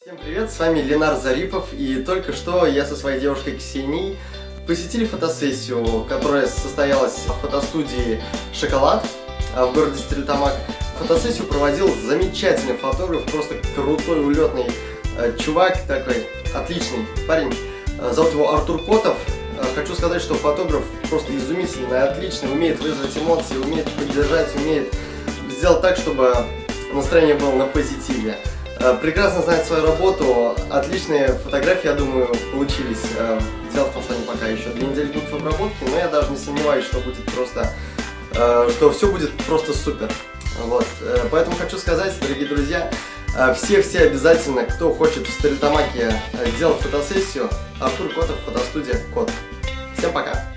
Всем привет, с вами Ленар Зарипов, и только что я со своей девушкой Ксенией посетили фотосессию, которая состоялась в фотостудии «Шоколад» в городе Стерлитамак. Фотосессию проводил замечательный фотограф, просто крутой, улетный чувак, такой отличный парень. Зовут его Артур Котов. Хочу сказать, что фотограф просто изумительный, отличный, умеет вызвать эмоции, умеет поддержать, умеет сделать так, чтобы настроение было на позитиве. Прекрасно знает свою работу, отличные фотографии, я думаю, получились. Дело в том, что они пока еще 2 недели будут в обработке, но я даже не сомневаюсь, что будет просто, что все будет просто супер. Вот. Поэтому хочу сказать, дорогие друзья, все обязательно, кто хочет в Стерлитамаке делать фотосессию, Артур Котов, фотостудия Кот. Всем пока!